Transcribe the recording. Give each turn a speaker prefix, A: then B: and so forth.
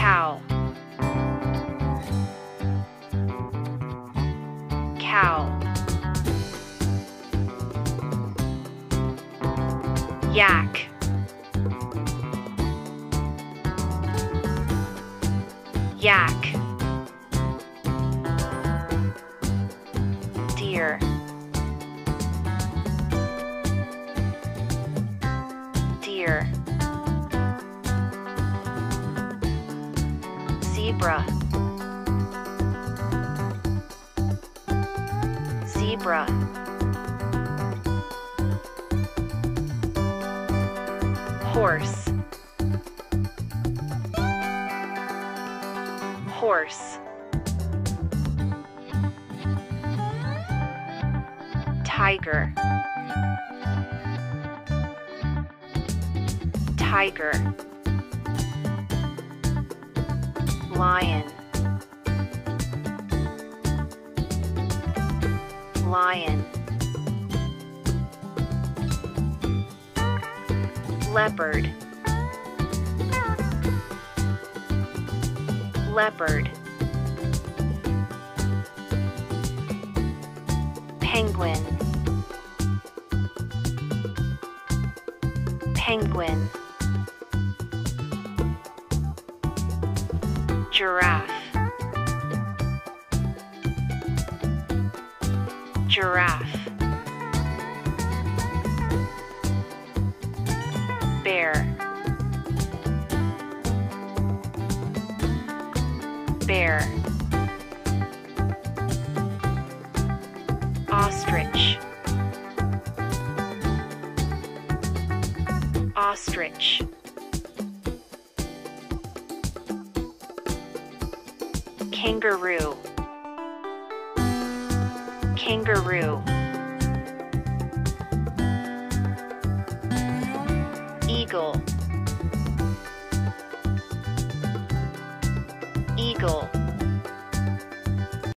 A: cow, cow. Yak, yak. Deer, deer. Zebra, zebra. Horse, horse. Tiger, tiger. Lion, lion. Leopard, leopard. Penguin, penguin. Giraffe, giraffe. Bear, bear. Ostrich, ostrich. Kangaroo, kangaroo. Eagle, eagle.